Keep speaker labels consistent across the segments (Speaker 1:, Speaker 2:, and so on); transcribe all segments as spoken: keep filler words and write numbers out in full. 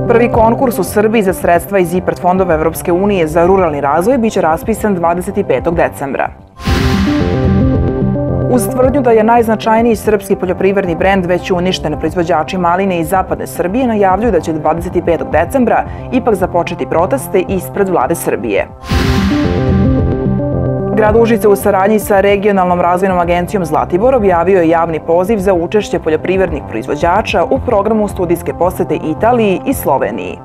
Speaker 1: Prvi konkurs u Srbiji za sredstva iz IPARD fondova Evropske unije za ruralni razvoj biće raspisan dvadeset petog decembra. Uz tvrdnju da je najznačajniji srpski poljoprivredni brend već uništen, proizvođači maline iz zapadne Srbije najavljuju da će dvadeset petog decembra ipak započeti proteste ispred vlade Srbije. Grad Užice u saradnji sa Regionalnom razvojnom agencijom Zlatibor objavio je javni poziv za učešće poljoprivrednih proizvođača u programu studijske posete Italiji i Sloveniji.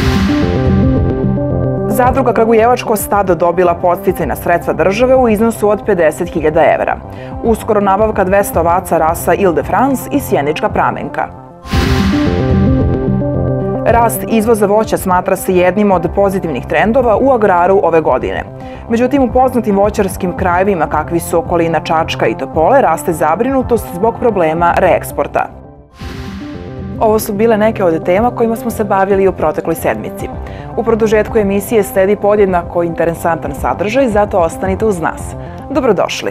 Speaker 1: Zadruga Kragujevačko stado dobila podsticajna sredstva države u iznosu od pedeset hiljada evra. Uskoro nabavka dvesta ovaca rasa Ile de France i Sjenička pramenka. Rast izvoza voća smatra se jednim od pozitivnih trendova u agraru ove godine. Međutim, u poznatim voćarskim krajevima kakvi su okolina Čačka i Topole raste zabrinutost zbog problema reeksporta. Ovo su bile neke od tema kojima smo se bavili u protekloj sedmici. U produžetku emisije sledi podjednako interesantan sadržaj, zato ostanite uz nas. Dobrodošli!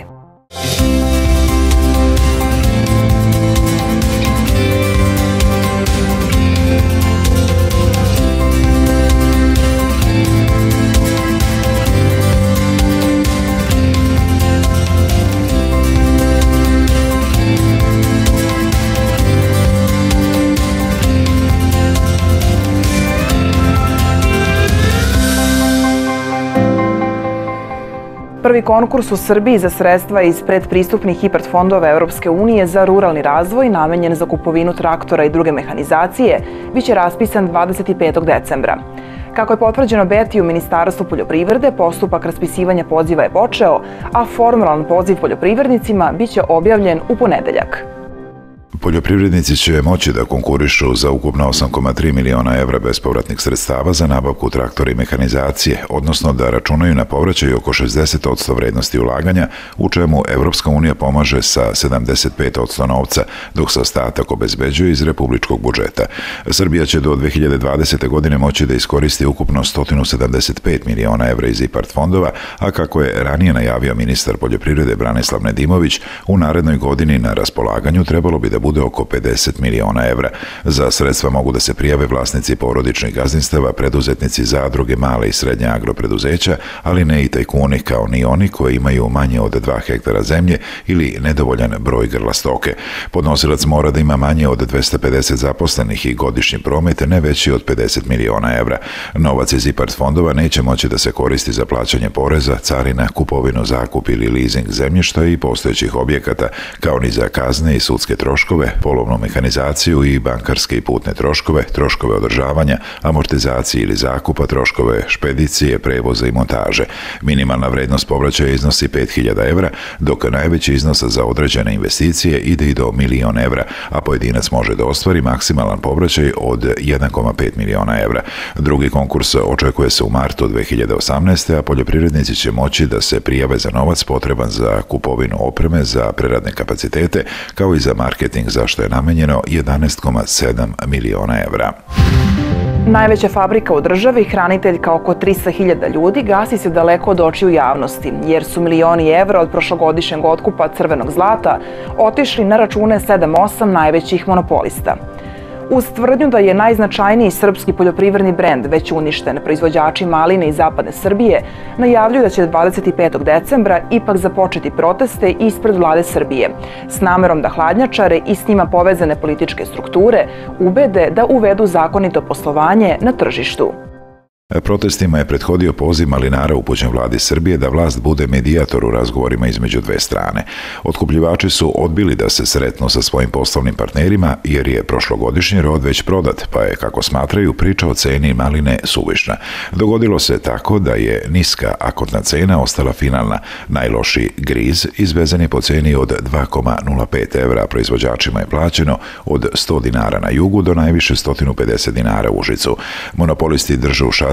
Speaker 1: Prvi konkurs u Srbiji za sredstva iz predpristupnih IPARD fondova Evropske unije za ruralni razvoj namenjen za kupovinu traktora i druge mehanizacije biće raspisan dvadeset petog decembra. Kako je potvrđeno Beti u Ministarstvu poljoprivrede, postupak raspisivanja poziva je počeo, a formalan poziv poljoprivrednicima biće objavljen u ponedeljak.
Speaker 2: Poljoprivrednici će moći da konkurišu za ukupno osam zarez tri miliona evra bespovratnih sredstava za nabavku traktora i mehanizacije, odnosno da računaju na povraćaj oko šezdeset posto vrednosti ulaganja, u čemu Evropska unija pomaže sa sedamdeset pet posto novca, dok se ostatak obezbeđuje iz republičkog budžeta. Srbija će do dve hiljade dvadesete. godine moći da iskoristi ukupno sto sedamdeset pet miliona evra iz IPARD fondova, a kako je ranije najavio ministar poljoprivrede Branislav Nedimović, u narednoj godini na raspolaganju trebalo bi da bude oko pedeset miliona evra. Za sredstva mogu da se prijave vlasnici porodičnih gazdinstava, preduzetnici zadruge, male i srednje agropreduzeća, ali ne i tajkuni kao ni oni koji imaju manje od dva hektara zemlje ili nedovoljan broj grla stoke. Podnosilac mora da ima manje od dvesta pedeset zaposlenih i godišnji promet ne veći od pedeset miliona evra. Novac iz IPARD fondova neće moći da se koristi za plaćanje poreza, carina, kupovinu, zakup ili leasing zemljišta i postojećih objekata, kao ni za kazne i sudske troškove, polovnu mehanizaciju i bankarske i putne troškove, troškove održavanja, amortizacije ili zakupa, troškove špedicije, prevoza i montaže. Minimalna vrednost povraćaja iznosi pet hiljada evra, dok najveći iznos za određene investicije ide i do milion evra, a pojedinac može da ostvari maksimalan povraćaj od jedan zarez pet miliona evra. Drugi konkurs očekuje se u martu dve hiljade osamnaeste. a poljoprivrednici će moći da se prijave za novac potreban za kupovinu opreme za preradne kapacitete, kao i za marketing, za što je namenjeno jedanaest zarez sedam miliona evra.
Speaker 1: Najveća fabrika u državi, hraniteljka oko trista hiljada ljudi, gasi se daleko od očiju javnosti, jer su milioni evra od prošlogodišnjeg otkupa crvenog zlata otišli na račune sedam osam najvećih monopolista. Uz tvrdnju da je najznačajniji srpski poljoprivredni brend već uništen, proizvođači maline iz zapadne Srbije najavljuju da će dvadeset petog decembra ipak započeti proteste ispred vlade Srbije, s namerom da hladnjačare i s njima povezane političke strukture ubede da uvedu zakonito poslovanje na tržištu.
Speaker 2: Protestima je prethodio poziv malinara upućen vladi Srbije da vlast bude medijator u razgovorima između dve strane. Otkupljivači su odbili da se sretnu sa svojim poslovnim partnerima jer je prošlogodišnji rod već prodat, pa je, kako smatraju, priča o ceni maline suvišna. Dogodilo se tako da je niska akontna cena ostala finalna. Najlošiji griz izvezen je po ceni od dva zarez nula pet evra, a proizvođačima je plaćeno od sto dinara na jugu do najviše sto pedeset dinara u Užicu. Monopolisti drže u šaci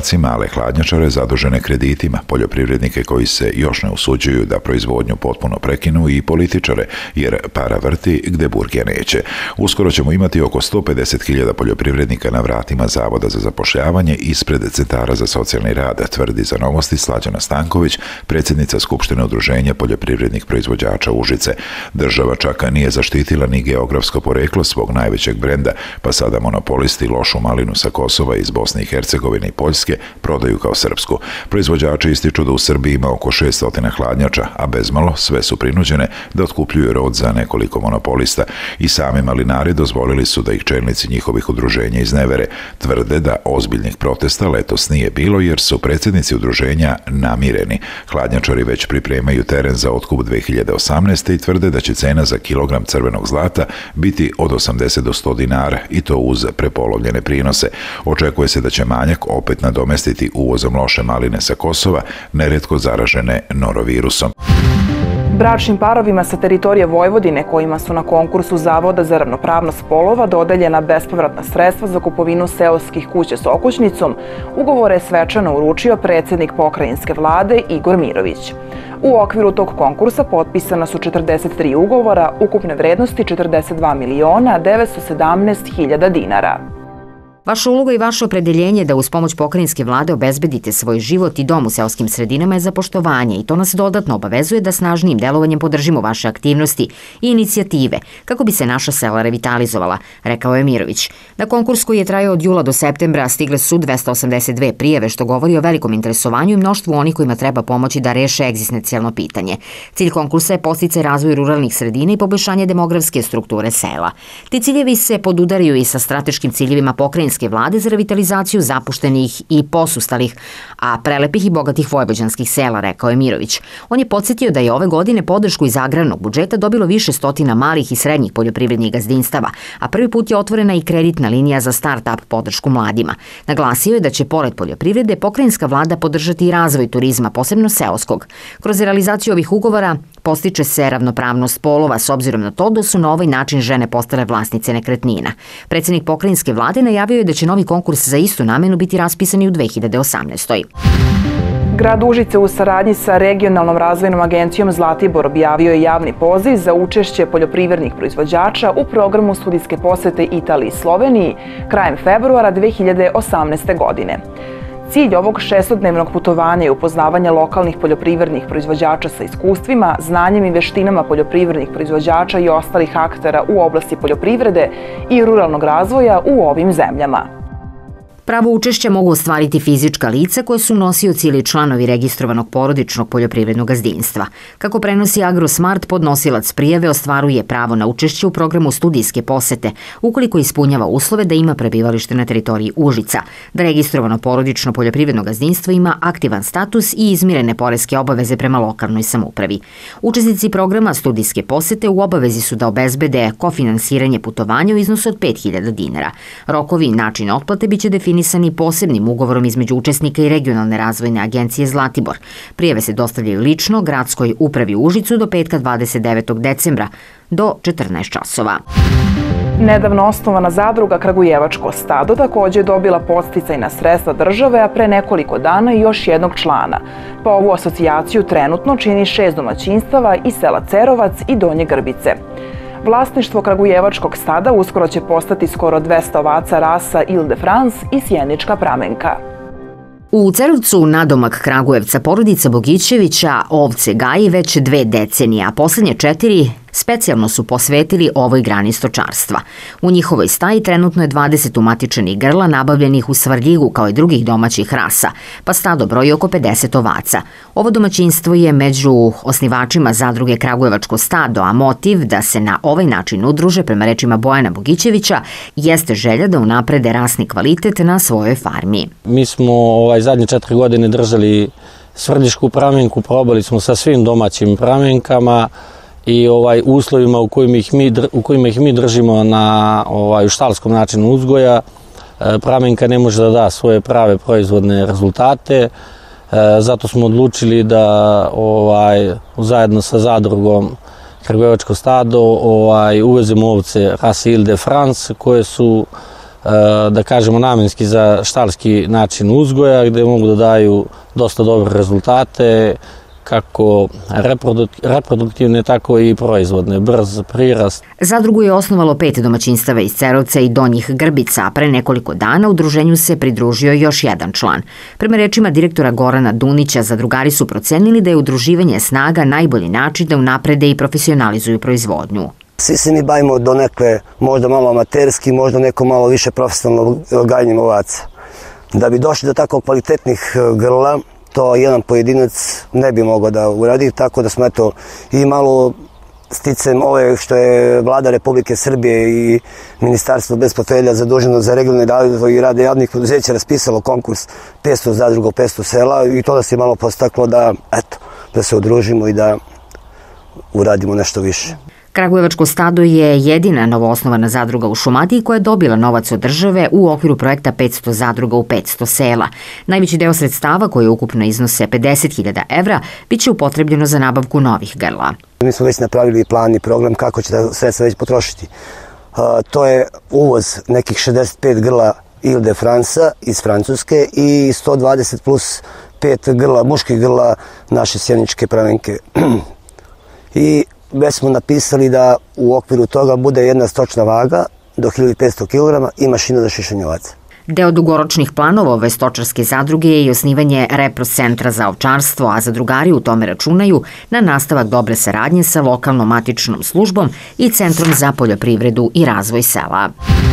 Speaker 2: seljaci, male hladnjačare zadužene kreditima, poljoprivrednike koji se još ne usuđuju da proizvodnju potpuno prekinu i političare, jer para vrti gde burgija neće. Uskoro ćemo imati oko sto pedeset hiljada poljoprivrednika na vratima Zavoda za zapošljavanje ispred centara za socijalni rad, tvrdi za Novosti Slađana Stanković, predsjednica Skupštine udruženja poljoprivrednih proizvođača Užice. Država čak nije zaštitila ni geografsko poreklo svog najvećeg brenda, pa sada monopolisti lošu malinu sa Kosova iz Bosne i Hercegovine i Poljske prodaju kao srpsku. Proizvođači ističu da u Srbiji ima oko šessto hladnjača, a bezmalo sve su prinuđene da otkupljuju rod za nekoliko monopolista. I sami malinari dozvolili su da ih čelnici njihovih udruženja iznevere. Tvrde da ozbiljnih protesta letos nije bilo jer su predsjednici udruženja namireni. Hladnjačari već pripremaju teren za otkup dve hiljade osamnaeste. i tvrde da će cena za kilogram crvenog zlata biti od osamdeset do sto dinara i to uz prepolovljene prinose. Očekuje se da će manjak opet nadomestiti uvozom loše maline sa Kosova, neretko zaražene norovirusom.
Speaker 1: Bračnim parovima sa teritorije Vojvodine kojima su na konkursu Zavoda za ravnopravnost polova dodeljena bespovratna sredstva za kupovinu seoskih kuća s okućnicom, ugovore je svečano uručio predsjednik pokrajinske vlade Igor Mirović. U okviru tog konkursa potpisana su četrdeset tri ugovora ukupne vrednosti četrdeset dva miliona devetsto sedamnaest hiljada dinara.
Speaker 3: Vaša uloga i vaše opredeljenje da uz pomoć pokrajinske vlade obezbedite svoj život i dom u seoskim sredinama je za poštovanje i to nas dodatno obavezuje da snažnijim delovanjem podržimo vaše aktivnosti i inicijative kako bi se naša sela revitalizovala, rekao je Mirović. Na konkurs koji je trajao od jula do septembra stigle su dvesta osamdeset dve prijave, što govori o velikom interesovanju i mnoštvu onih kojima treba pomoći da reše egzistencijalno pitanje. Cilj konkursa je podsticaj razvoj ruralnih sredina i poboljšanje demografske strukture sela. Ti ciljevi se podudaraju i sa strateškim ciljevima pokrajinske vlade za revitalizaciju zapuštenih i posustalih, a prelepih i bogatih vojvođanskih sela, rekao je Mirović. On je podsjetio da je ove godine podršku iz agrarnog budžeta dobilo više stotina malih i srednjih poljoprivrednih gazdinstava, a prvi put je otvorena i kreditna linija za start-up podršku mladima. Naglasio je da će pored poljoprivrede pokrajinska vlada podržati i razvoj turizma, posebno seoskog. Kroz realizaciju ovih ugovora postiče se ravnopravnost polova s obzirom na to da su na ovaj način žene postale vlasnice nekretnina. Predsjednik pokrajinske vlade najavio je da će novi konkurs za istu namenu biti raspisan i u dve hiljade osamnaestoj.
Speaker 1: Grad Užice u saradnji sa Regionalnom razvojnom agencijom Zlatibor objavio je javni poziv za učešće poljoprivrednih proizvođača u programu studijske posete Italiji i Sloveniji krajem februara dve hiljade osamnaeste. godine. Cilj ovog šestodnevnog putovanja je upoznavanje lokalnih poljoprivrednih proizvođača sa iskustvima, znanjem i veštinama poljoprivrednih proizvođača i ostalih aktera u oblasti poljoprivrede i ruralnog razvoja u ovim zemljama.
Speaker 3: Pravo učešća mogu ostvariti fizička lica koje su nosioci ili članovi registrovanog porodičnog poljoprivrednog gazdinstva. Kako prenosi AgroSmart, podnosilac prijave ostvaruje pravo na učešće u programu studijske posete ukoliko ispunjava uslove da ima prebivalište na teritoriji Užica, da registrovano porodično poljoprivredno gazdinstvo ima aktivan status i izmirene poreske obaveze prema lokalnoj samoupravi. Učesnici programa studijske posete u obavezi su da obezbede kofinansiranje putovanja u iznosu od pet hiljada dinara. Rokovi i način otplate biće definisani posebnim ugovorom između učesnika i Regionalne razvojne agencije Zlatibor. Prijave se dostavljaju lično Gradskoj upravi u Užicu do petka dvadeset devetog decembra do četrnaest časova.
Speaker 1: Nedavno osnovana zadruga Kragujevačko stado također je dobila podsticajna sredstva države, a pre nekoliko dana i još jednog člana. Pa ovu asocijaciju trenutno čini šest domaćinstava iz sela Cerovac i Donje Grbice. Vlasništvo Kragujevačkog stada uskoro će postati skoro dvesta ovaca rasa Ile-de-France i sjenička pramenka.
Speaker 3: U Cerovcu, nadomak Kragujevca, porodica Bogićevića ovce gaji već dve decenije, a poslednje četiri specijalno su posvetili ovoj grani stočarstva. U njihovoj staji trenutno je dvadeset umatičenih grla nabavljenih u Svarljigu kao i drugih domaćih rasa, pa stado broji oko pedeset ovaca. Ovo domaćinstvo je među osnivačima zadruge Kragujevačko stado, a motiv da se na ovaj način udruže, prema rečima Bojana Bogićevića, jeste želja da unaprede rasni kvalitet na svojoj farmi.
Speaker 4: Mi smo ovaj, zadnje četiri godine držali Svrljišku pramenku, probali smo sa svim domaćim pramenkama i ovaj uslovima u kojima ih mi u kojima ih mi držimo na ovaj štalskom načinu uzgoja. Pramenka ne može da da svoje prave proizvodne rezultate. Zato smo odlučili da ovaj zajedno sa zadrugom Kragujevačko stado ovaj uvezemo ovce rase Ile-de-France koje su da kažemo namenski za štalski način uzgoja, gde mogu da daju dosta dobre rezultate, kako reproduktivne, tako i proizvodne, brz prirast.
Speaker 3: Zadrugu je osnovalo pet domaćinstava iz Cerovca i Donjih Grbica, a pre nekoliko dana udruženju se pridružio još jedan član. Prema rečima direktora Gorana Dunića, zadrugari su procenili da je udruživanje snaga najbolji način da unaprede i profesionalizuju proizvodnju.
Speaker 5: Svi se mi bavimo do nekve, možda malo amaterski, možda neko malo više profesionalno gajanjem ovaca. Da bi došli do tako kvalitetnih grla, to jedan pojedinac ne bi mogao da uradi, tako da smo eto i malo sticem ove što je Vlada Republike Srbije i Ministarstvo bez portfelja zaduženo za regionalni razvoj i rad javnih preduzeća raspisalo konkurs petsto zadruga u petsto sela i to nas je malo podstaklo da, eto, da se udružimo i da uradimo nešto više.
Speaker 3: Kragujevačko stado je jedina novoosnovana zadruga u Šumadiji koja je dobila novac od države u okviru projekta petsto zadruga u petsto sela. Najveći deo sredstava, koje ukupno iznose pedeset hiljada evra, bit će upotrebljeno za nabavku novih grla. Mi
Speaker 5: smo već napravili plan i program kako će ta sredstva već potrošiti. To je uvoz nekih šezdeset pet grla Ile de France iz Francuske i sto dvadeset plus pet grla, muških grla naše sjeničke pravenke. I već smo napisali da u okviru toga bude jedna stočna vaga do hiljadu petsto kilograma i mašina za šišanje ovaca.
Speaker 3: Deo dugoročnih planova ove stočarske zadruge je i osnivanje repros centra za ovčarstvo, a zadrugari u tome računaju na nastavak dobre saradnje sa lokalnom matičnom službom i Centrom za poljoprivredu i razvoj sela.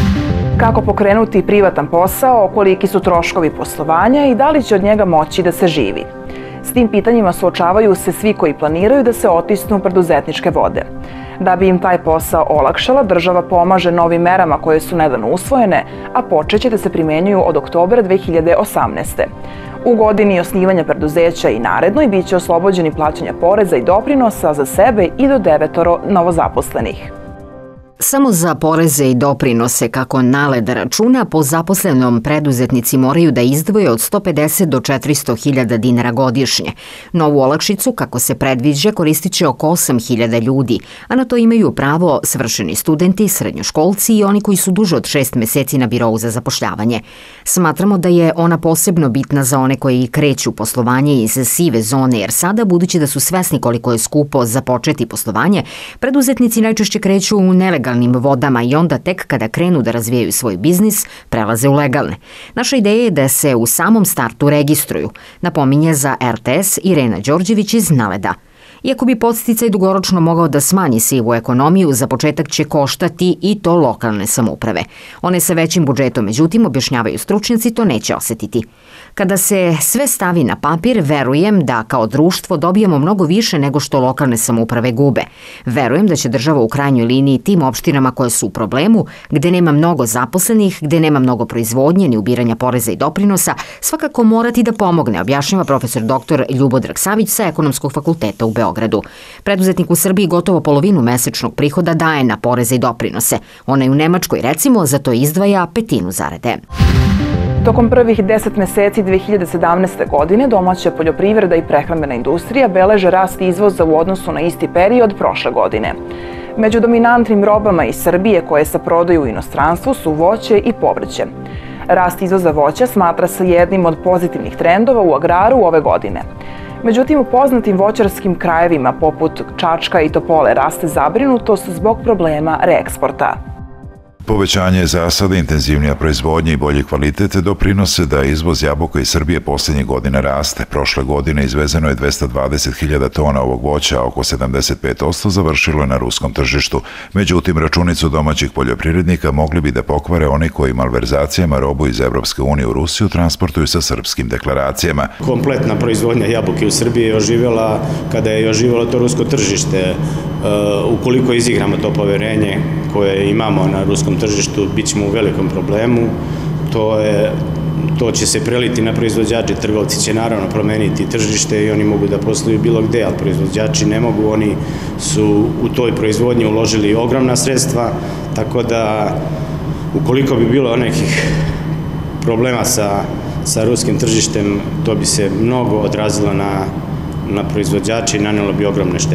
Speaker 1: Kako pokrenuti privatan posao, koliki su troškovi poslovanja i da li će od njega moći da se živi? S tim pitanjima suočavaju se svi koji planiraju da se otisnu u preduzetničke vode. Da bi im taj posao olakšala, država pomaže novim merama koje su nedavno usvojene, a počeće da se primenjuju od oktobra dve hiljade osamnaeste. U godini osnivanja preduzeća i narednoj biće oslobođeni plaćanja poreza i doprinosa za sebe i do devetoro novozaposlenih.
Speaker 3: Samo za poreze i doprinose, kako NALED računa, po zaposlenom preduzetnici moraju da izdvoje od sto pedeset do četiristo hiljada dinara godišnje. Novu olakšicu, kako se predviđa, koristit će oko osam hiljada ljudi, a na to imaju pravo svršeni studenti, srednjoškolci i oni koji su duže od šest meseci na birou za zapošljavanje. Smatramo da je ona posebno bitna za one koji kreću poslovanje iz sive zone, jer sada, budući da su svesni koliko je skupo započeti poslovanje, preduzetnici najčešće kreću u nelegalne vodama i onda tek kada krenu da razvijaju svoj biznis, prelaze u legalne. Naša ideja je da se u samom startu registruju, napominje za er te es Irena Đorđević iz NALED-a. Iako bi podsticaj dugoročno mogao da smanji sivu ekonomiju, za početak će koštati i to lokalne samouprave. One sa većim budžetom, međutim, objašnjavaju stručnjaci, to neće osetiti. Kada se sve stavi na papir, verujem da kao društvo dobijemo mnogo više nego što lokalne samouprave gube. Verujem da će država u krajnjoj liniji tim opštinama koje su u problemu, gde nema mnogo zaposlenih, gde nema mnogo proizvodnje ni ubiranja poreza i doprinosa, svakako morati da pomogne, objašnjava profesor doktor Ljubodrag Savić sa Ekonomskog fakulteta u Beogradu. Preduzetnik u Srbiji gotovo polovinu mesečnog prihoda daje na poreze i doprinose. Onaj u Nemačkoj, recimo, za to izdvaja petinu zarade.
Speaker 1: Tokom prvih deset meseci dve hiljade sedamnaeste. godine domaća poljoprivreda i prehrambena industrija beleže rast izvoza u odnosu na isti period prošle godine. Među dominantnim robama iz Srbije koje se prodaju u inostranstvu su voće i povrće. Rast izvoza voća smatra se jednim od pozitivnih trendova u agraru ove godine. Međutim, u poznatim voćarskim krajevima poput Čačka i Topole raste zabrinutost zbog problema reeksporta.
Speaker 2: Povećanje zasada, intenzivnija proizvodnja i bolji kvalitet doprinose da izvoz jabuka iz Srbije posljednjih godina raste. Prošle godine izvezeno je dvesta dvadeset hiljada tona ovog voća, a oko sedamdeset pet posto završilo je na ruskom tržištu. Međutim, računicu domaćih poljoprivrednika mogli bi da pokvare oni koji malverzacijama robu iz Evropske unije u Rusiju transportuju sa srpskim deklaracijama.
Speaker 6: Kompletna proizvodnja jabuke u Srbiji je oživjela kada je oživjelo to rusko tržište. Ukoliko izigramo to poverenje koje imamo na ruskom tržištu, bit ćemo u velikom problemu. To, je, to će se preliti na proizvođače, trgovci će naravno promeniti tržište i oni mogu da posluju bilo gde, ali proizvođači ne mogu, oni su u toj proizvodnji uložili ogromna sredstva, tako da ukoliko bi bilo nekih problema sa, sa ruskim tržištem, to bi se mnogo odrazilo na na proizvođači i nanelo bi ogromne štete.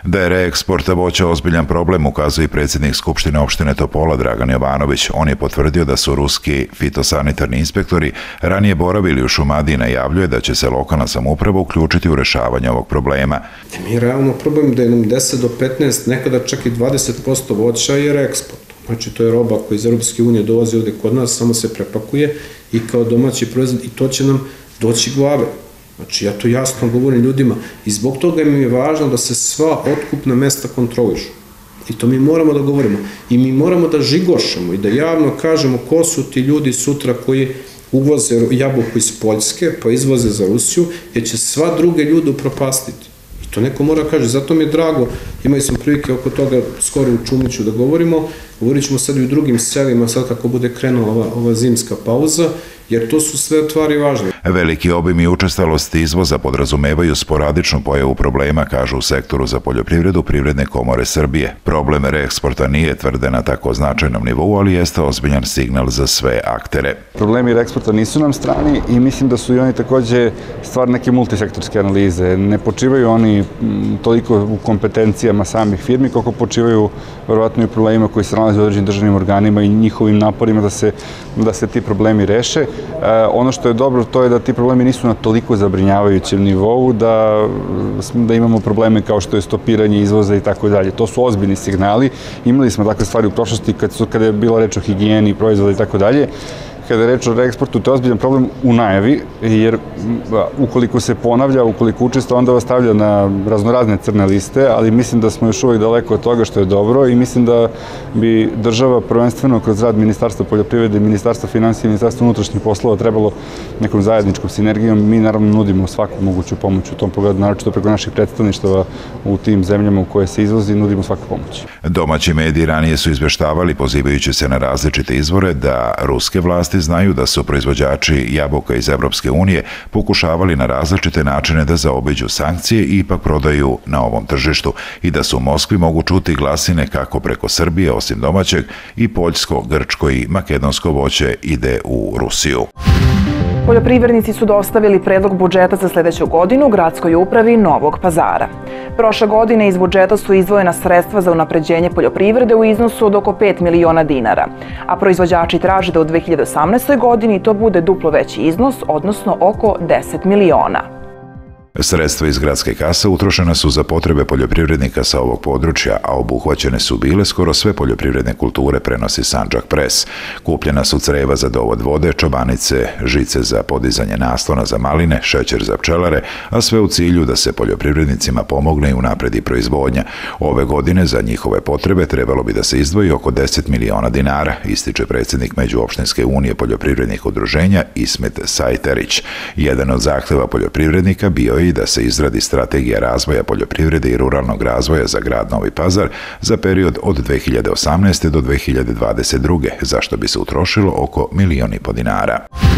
Speaker 2: Da je reeksport voća ozbiljan problem, ukazuje i predsjednik Skupštine opštine Topola Dragan Jovanović. On je potvrdio da su ruski fitosanitarni inspektori ranije boravili u Šumadiji i najavljuje da će se lokalna samouprava uključiti u rešavanje ovog problema.
Speaker 7: Mi realno problem da je nam deset do petnaest, nekada čak i dvadeset posto voća je reeksport. Znači, to je roba koja iz Europske unije dolazi ovde kod nas, samo se prepakuje i kao domaći proizvod i to će nam doći glave. Znači, ja to jasno govorim ljudima i zbog toga mi je važno da se sva otkupna mesta kontrolišu. I to mi moramo da govorimo. I mi moramo da žigošemo i da javno kažemo ko su ti ljudi sutra koji uvoze jabuku iz Poljske pa izvoze za Rusiju, jer će sva druge ljude upropastiti. I to neko mora kaže. Zato mi je drago, imali smo prilike oko toga skoro u Čumiću da govorimo, govorit ćemo sad i u drugim selima, sad kako bude krenula ova, ova zimska pauza, jer to su sve tvari važne.
Speaker 2: Veliki obim i učestalost izvoza podrazumevaju sporadičnu pojavu problema, kažu u sektoru za poljoprivredu Privredne komore Srbije. Problem reeksporta nije tvrde na tako značajnom nivou, ali jeste ozbiljan signal za sve aktere.
Speaker 8: Problemi reeksporta nisu nam strani i mislim da su i oni takođe stvar neke multisektorske analize. Ne počivaju oni toliko u kompetencijama samih firmi, koliko počivaju verovatno i problemima koji se nalaze u određenim državnim organima i njihovim naporima da se, da se ti problemi reše. E, ono što je dobro to je da ti problemi nisu na toliko zabrinjavajućem nivou, da, da imamo probleme kao što je stopiranje izvoza i tako dalje. To su ozbiljni signali. Imali smo takve stvari u prošlosti kad su, kada je bila reč o higijeni, proizvoda i tako dalje. Kada je reč o reeksportu, to je ozbiljan problem u najavi, jer ukoliko se ponavlja, ukoliko učestva, onda vas stavlja na raznorazne crne liste, ali mislim da smo još uvijek daleko od toga što je dobro i mislim da bi država prvenstveno kroz rad Ministarstva poljoprivrede, Ministarstva finansija i Ministarstva unutrašnjih poslova trebalo nekom zajedničkom sinergijom. Mi naravno nudimo svaku moguću pomoć u tom pogledu, naročito preko naših predstavništava u tim zemljama u koje se izvozi, nudimo svaku pomoć.
Speaker 2: Domaći mediji ranije su izveštavali, pozivajući se na različite izvore, da ruske vlasti znaju da su proizvođači jabuka iz Evropske unije pokušavali na različite načine da zaobiđu sankcije i ipak prodaju na ovom tržištu i da su u Moskvi mogu čuti glasine kako preko Srbije, osim domaćeg, i poljsko, grčko i makedonsko voće ide u Rusiju.
Speaker 1: Poljoprivrednici su dostavili predlog budžeta za sljedeću godinu Gradskoj upravi Novog Pazara. Prošle godine iz budžeta su izdvojena sredstva za unapređenje poljoprivrede u iznosu od oko pet miliona dinara, a proizvođači traže da u dve hiljade osamnaestoj godini to bude duplo veći iznos, odnosno oko deset miliona.
Speaker 2: Sredstva iz gradske kase utrošena su za potrebe poljoprivrednika sa ovog područja, a obuhvaćene su bile skoro sve poljoprivredne kulture, prenosi Sandžak Pres. Kupljena su creva za dovod vode, čobanice, žice za podizanje naslona za maline, šećer za pčelare, a sve u cilju da se poljoprivrednicima pomogne i unapredi proizvodnja. Ove godine za njihove potrebe trebalo bi da se izdvoji oko deset miliona dinara, ističe predsjednik Međuopštinske unije poljoprivrednih udruženja Ismet Sajterić. Jedan od zahteva poljoprivrednika bio je i da se izradi strategija razvoja poljoprivrede i ruralnog razvoja za grad Novi Pazar za period od dve hiljade osamnaeste. do dve hiljade dvadeset druge. zašto bi se utrošilo oko milion i po dinara.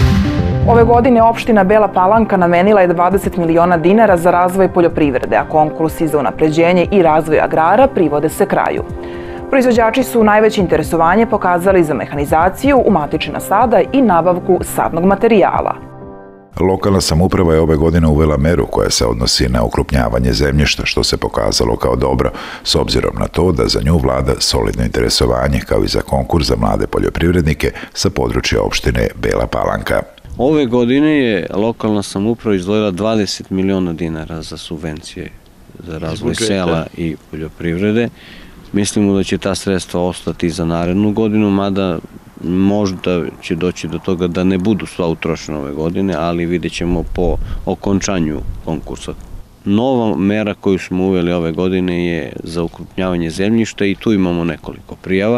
Speaker 1: Ove godine opština Bela Palanka namenila je dvadeset miliona dinara za razvoj poljoprivrede, a konkursi za unapređenje i razvoj agrara privode se kraju. Proizvođači su najveće interesovanje pokazali za mehanizaciju, umatičena sada i nabavku sadnog materijala.
Speaker 2: Lokalna samouprava je ove godine uvela meru koja se odnosi na okrupnjavanje zemljišta, što se pokazalo kao dobro, s obzirom na to da za nju vlada solidno interesovanje, kao i za konkurs za mlade poljoprivrednike sa područja opštine Bela Palanka.
Speaker 9: Ove godine je lokalna samouprava izdvojila dvadeset miliona dinara za subvencije za razvoj sela i poljoprivrede. Mislimo da će ta sredstva ostati za narednu godinu, mada možda će doći do toga da ne budu sva utrošena ove godine, ali vidjet ćemo po okončanju konkursa. Nova mera koju smo uveli ove godine je za ukrupnjavanje zemljišta i tu imamo nekoliko prijava.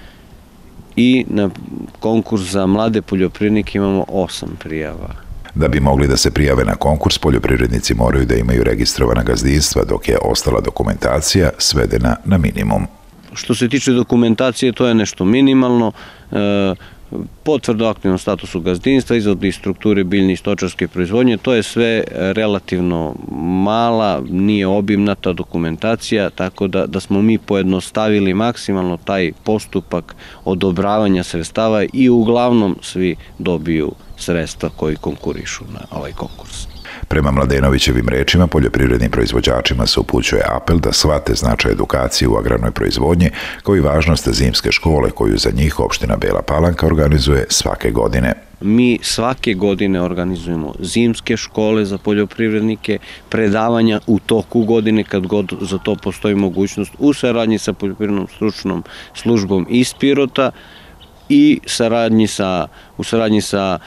Speaker 9: I na konkurs za mlade poljoprivrednike imamo osam prijava.
Speaker 2: Da bi mogli da se prijave na konkurs, poljoprivrednici moraju da imaju registrovana gazdinstva, dok je ostala dokumentacija svedena na minimum.
Speaker 9: Što se tiče dokumentacije, to je nešto minimalno. Potvrda o aktivnom statusu gazdinstva, izvod iz strukture biljne i stočarske proizvodnje, to je sve relativno mala, nije obimna ta dokumentacija, tako da, da smo mi pojednostavili maksimalno taj postupak odobravanja sredstava i uglavnom svi dobiju sredstva koji konkurišu na ovaj konkurs.
Speaker 2: Prema Mladenovićevim rečima, poljoprivrednim proizvođačima se upućuje apel da shvate značaj edukacije u agrarnoj proizvodnji, kao i važnost zimske škole koju za njih opština Bela Palanka organizuje svake godine.
Speaker 9: Mi svake godine organizujemo zimske škole za poljoprivrednike, predavanja u toku godine kad god za to postoji mogućnost u saradnji sa poljoprivrednom stručnom službom iz Pirota i saradnji sa, u saradnji sa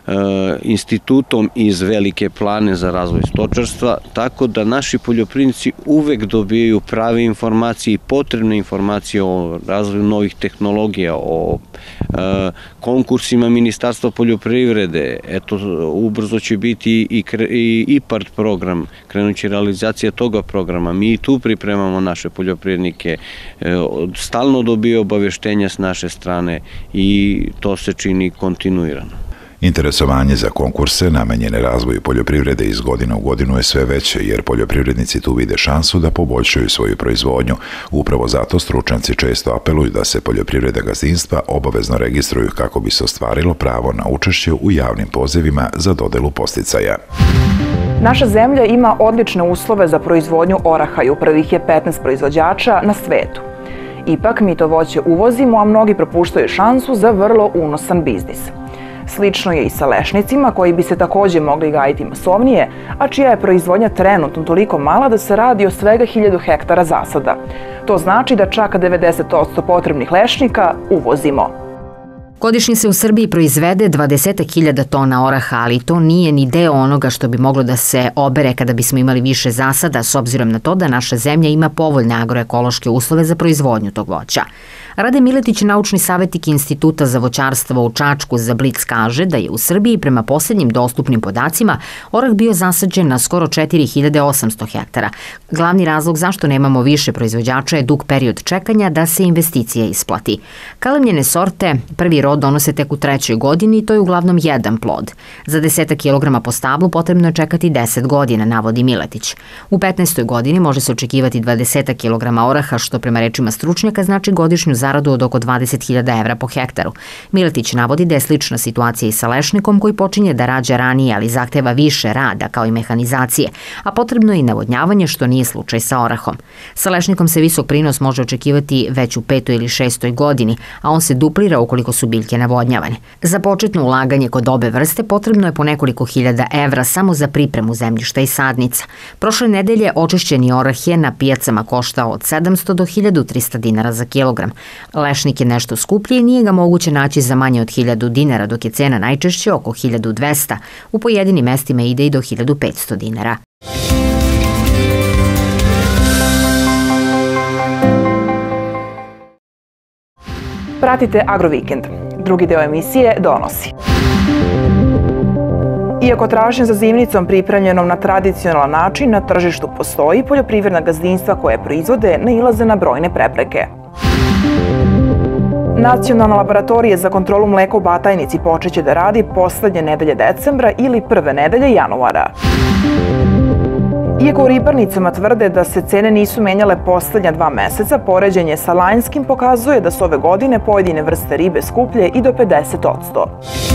Speaker 9: institutom iz Velike Plane za razvoj stočarstva, tako da naši poljoprivrednici uvek dobijaju prave informacije i potrebne informacije o razvoju novih tehnologija, o e, konkursima Ministarstva poljoprivrede. Eto, ubrzo će biti i, i IPARD program, krenuće realizacija toga programa. Mi i tu pripremamo naše poljoprivrednike, e, stalno dobiju obaveštenja s naše strane i to se čini kontinuirano.
Speaker 2: Interesovanje za konkurse namenjene razvoju poljoprivrede iz godine u godinu je sve veće, jer poljoprivrednici tu vide šansu da poboljšaju svoju proizvodnju. Upravo zato stručnjaci često apeluju da se poljoprivredna gazdinstva obavezno registruju kako bi se ostvarilo pravo na učešće u javnim pozivima za dodelu podsticaja.
Speaker 1: Naša zemlja ima odlične uslove za proizvodnju oraha i u prvih je petnaest proizvođača na svetu. Ipak mi to voće uvozimo, a mnogi propuštaju šansu za vrlo unosan biznis. Slično je i sa lešnicima koji bi se takođe mogli gajiti masovnije, a čija je proizvodnja trenutno toliko mala da se radi o svega hiljadu hektara zasada. To znači da čak devedeset posto potrebnih lešnika uvozimo.
Speaker 3: Godišnje se u Srbiji proizvede dvadeset hiljada tona oraha, ali to nije ni deo onoga što bi moglo da se obere kada bismo imali više zasada, s obzirom na to da naša zemlja ima povoljne agroekološke uslove za proizvodnju tog voća. Rade Miletić, naučni savjetnik Instituta za voćarstvo u Čačku za Blic, kaže da je u Srbiji prema posljednjim dostupnim podacima orah bio zasađen na skoro četiri hiljade osamsto hektara. Glavni razlog zašto nemamo više proizvođača je dug period čekanja da se investicija isplati. Kalemljene sorte prvi rod donose tek u trećoj godini i to je uglavnom jedan plod. Za desetak kilograma po stablu potrebno je čekati deset godina, navodi Miletić. U petnaestoj godini može se očekivati dvadeset kilograma oraha, što prema rečima stručnjaka znači godišnju zaradu od oko dvadeset hiljada evra po hektaru. Miletić navodi da je slična situacija i sa lešnikom koji počinje da rađa ranije, ali zahteva više rada kao i mehanizacije, a potrebno je i navodnjavanje, što nije slučaj sa orahom. Sa lešnikom se visok prinos može očekivati već u petoj ili šestoj godini, a on se duplira ukoliko su biljke navodnjavane. Za početno ulaganje kod obe vrste potrebno je po nekoliko hiljada evra samo za pripremu zemljišta i sadnica. Prošle nedelje očišćeni orah je na pijacama koštao od sedamsto do hiljadu trista dinara za kilogram. Lešnik je nešto skuplji i nije ga moguće naći za manje od hiljadu dinara, dok je cena najčešće oko hiljadu dvesta. U pojedinim mestima ide i do hiljadu petsto dinara.
Speaker 1: Pratite Agrovikend. Drugi deo emisije donosi. Iako tražnja za zimnicom pripremljenom na tradicionalan način na tržištu postoji, poljoprivredna gazdinstva koje proizvode nailaze na brojne prepreke. Nacionalna laboratorija za kontrolu mleka u Batajnici počeće da radi poslednje nedelje decembra ili prve nedelje januara. Iako u ribarnicama tvrde da se cene nisu menjale poslednja dva meseca, poređenje sa lanjskim pokazuje da su ove godine pojedine vrste ribe skuplje i do pedeset posto.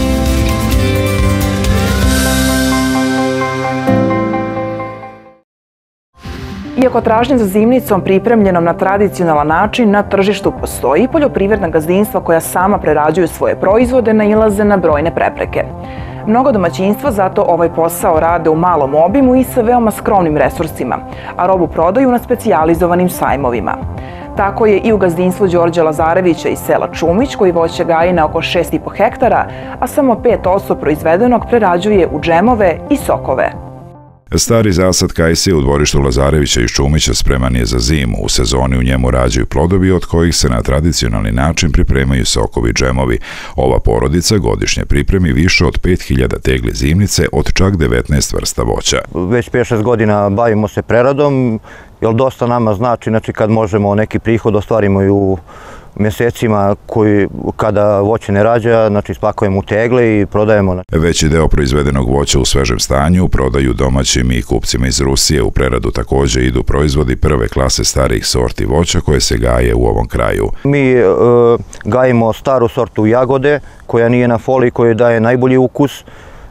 Speaker 1: Iako tražnja za zimnicom pripremljenom na tradicionalan način na tržištu postoji, poljoprivredna gazdinstva koja sama prerađuju svoje proizvode nailaze na brojne prepreke. Mnogo domaćinstva zato ovaj posao rade u malom obimu i sa veoma skromnim resursima, a robu prodaju na specijalizovanim sajmovima. Tako je i u gazdinstvu Đorđa Lazarevića iz sela Čumić, koji voće gaji na oko šest i po hektara, a samo pet posto proizvedenog prerađuje u džemove i sokove.
Speaker 2: Stari zasad kajsije u dvorištu Lazarevića iz Čumića spreman je za zimu. U sezoni u njemu rađaju plodovi od kojih se na tradicionalni način pripremaju sokovi džemovi. Ova porodica godišnje pripremi više od pet hiljada tegli zimnice od čak devetnaest vrsta voća.
Speaker 10: Već pet šest godina bavimo se preradom, jer dosta nama znači, znači kad možemo neki prihod ostvarimo i u mjesecima koji, kada voće ne rađa, znači spakujemo u tegle i prodajemo.
Speaker 2: Veći deo proizvedenog voća u svežem stanju prodaju domaćim i kupcima iz Rusije. U preradu također idu proizvodi prve klase starijih sorti voća koje se gaje u ovom kraju.
Speaker 10: Mi e, gajimo staru sortu jagode koja nije na foliji, koja daje najbolji ukus.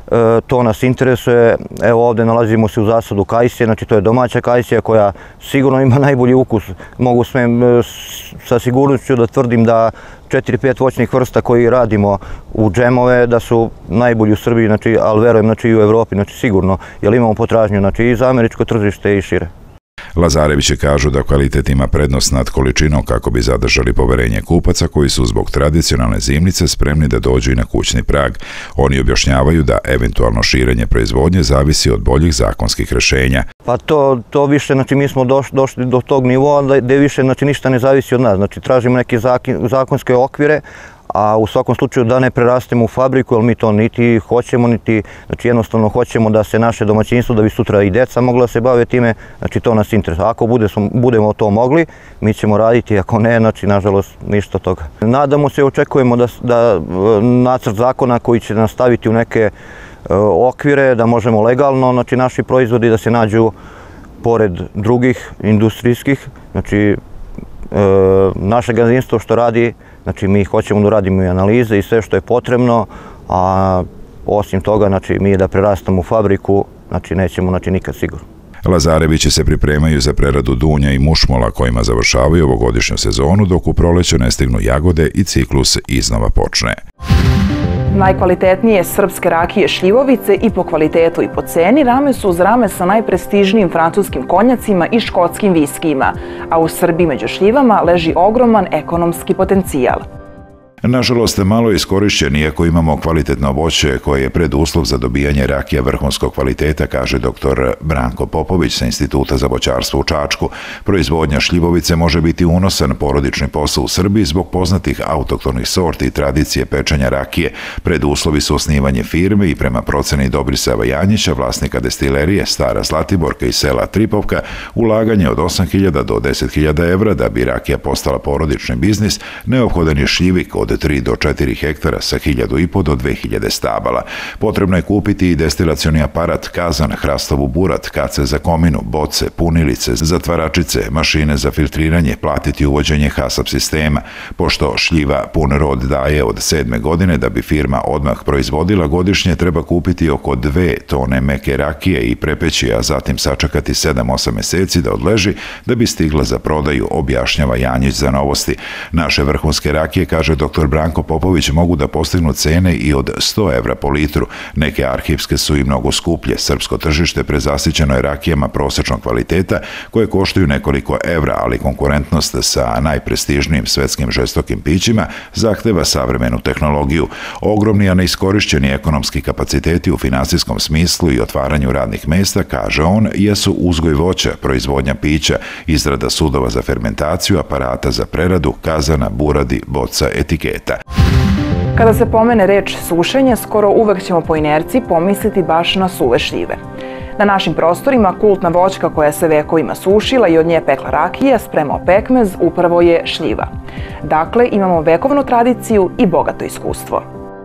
Speaker 10: to nas interesuje. Evo ovde nalazimo se u zasadu kajsije, znači to je domaća kajsija koja sigurno ima najbolji ukus. Mogu smem sa sigurnošću da tvrdim da četiri pet voćnih vrsta koji radimo u džemove da su najbolji u Srbiji, znači, ali verujem znači, i u Evropi, znači sigurno, jer imamo potražnju znači, i za američko tržište i šire.
Speaker 2: Lazarevići kažu da kvalitet ima prednost nad količinom kako bi zadržali poverenje kupaca koji su zbog tradicionalne zimnice spremni da dođu i na kućni prag. Oni objašnjavaju da eventualno širenje proizvodnje zavisi od boljih zakonskih rešenja.
Speaker 10: Pa to, to više, znači mi smo došli, došli do tog nivoa gde više znači, ništa ne zavisi od nas. Znači tražimo neke zakonske okvire, a u svakom slučaju da ne prerastemo u fabriku, jer mi to niti hoćemo, niti, znači jednostavno hoćemo da se naše domaćinstvo, da bi sutra i deca mogla da se bave time, znači to nas interesuje. Ako bude, budemo to mogli, mi ćemo raditi, ako ne, znači nažalost ništa toga. Nadamo se i očekujemo da, da nacrt zakona koji će nas staviti u neke uh, okvire, da možemo legalno, znači naši proizvodi da se nađu pored drugih industrijskih, znači uh, naše gazdinstvo što radi, znači mi hoćemo da radimo i analize i sve što je potrebno, a osim toga znači mi da prerastamo u fabriku, znači nećemo znači nikad sigurno.
Speaker 2: Lazarevići se pripremaju za preradu dunja i mušmola kojima završavaju ovogodišnju sezonu, dok u proleću ne stignu jagode i ciklus iznova počne.
Speaker 1: Najkvalitetnije srpske rakije šljivovice i po kvalitetu i po ceni rame su uz rame sa najprestižnijim francuskim konjacima i škotskim viskijima, a u Srbiji među šljivama leži ogroman ekonomski potencijal.
Speaker 2: Nažalost, malo je iskorišćen, iako imamo kvalitetno voće koje je preduslov za dobijanje rakija vrhunskog kvaliteta, kaže doktor Branko Popović sa Instituta za voćarstvo u Čačku. Proizvodnja šljivovice može biti unosan porodični posao u Srbiji zbog poznatih autohtonih sorti i tradicije pečenja rakije. Preduslovi su osnivanje firme i prema proceni Dobrisava Janjića, vlasnika destilerije Stara Zlatiborka i sela Tripovka, ulaganje od osam hiljada do deset hiljada evra da bi rakija postala porodični biznis, neophodan je šljivik od tri do četiri hektara sa hiljadu i po do dve hiljade stabala. Potrebno je kupiti i destilacioni aparat, kazan, hrastovu burat, kace za kominu, boce, punilice, zatvaračice, mašine za filtriranje, platiti uvođenje HASAP sistema. Pošto šljiva pun rod daje od sedme godine, da bi firma odmah proizvodila godišnje, treba kupiti oko dve tone meke rakije i prepeći, a zatim sačekati sedam osam meseci da odleži, da bi stigla za prodaju, objašnjava Janjić za Novosti. Naše vrhunske rakije, kaže doktor Branko Popović, mogu da postignu cene i od sto evra po litru. Neke arhivske su i mnogo skuplje. Srpsko tržište prezasićeno je rakijama prosečnog kvaliteta koje koštaju nekoliko evra, ali konkurentnost sa najprestižnijim svetskim žestokim pićima zahteva savremenu tehnologiju. Ogromni, a neiskorišćeni ekonomski kapaciteti u finansijskom smislu i otvaranju radnih mesta, kaže on, jesu uzgoj voća, proizvodnja pića, izrada sudova za fermentaciju, aparata za preradu, kazana, buradi, boca, etiketa.
Speaker 1: Kada se pomene reč sušenje, skoro uvek ćemo po inerciji pomisliti baš na suve šljive. Na našim prostorima kultna voćka koja se vekovima sušila i od nje pekla rakija, spremao pekmez, upravo je šljiva. Dakle, imamo vekovnu tradiciju i bogato iskustvo.